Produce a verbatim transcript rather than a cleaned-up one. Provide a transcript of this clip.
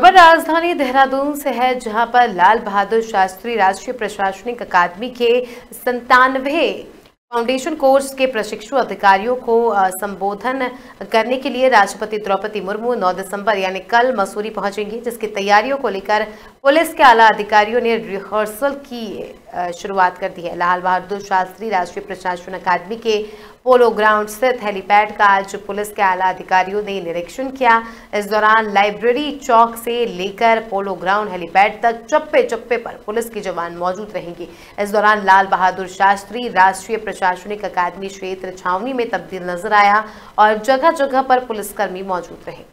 खबर राजधानी देहरादून से है, जहां पर लाल बहादुर शास्त्री राष्ट्रीय प्रशासनिक अकादमी के संतानवे फाउंडेशन कोर्स के प्रशिक्षु अधिकारियों को संबोधन करने के लिए राष्ट्रपति द्रौपदी मुर्मू नौ दिसंबर यानी कल मसूरी पहुंचेंगी, जिसकी तैयारियों को लेकर पुलिस के आला अधिकारियों ने रिहर्सल की शुरुआत कर दी है। लाल बहादुर शास्त्री राष्ट्रीय प्रशासन अकादमी के पोलो ग्राउंड स्थित हेलीपैड का आज पुलिस के आला अधिकारियों ने निरीक्षण किया। इस दौरान लाइब्रेरी चौक से लेकर पोलो ग्राउंड हेलीपैड तक चप्पे चप्पे पर पुलिस के जवान मौजूद रहेंगे। इस दौरान लाल बहादुर शास्त्री राष्ट्रीय प्रशासनिक अकादमी क्षेत्र छावनी में तब्दील नजर आया और जगह जगह पर पुलिसकर्मी मौजूद रहे।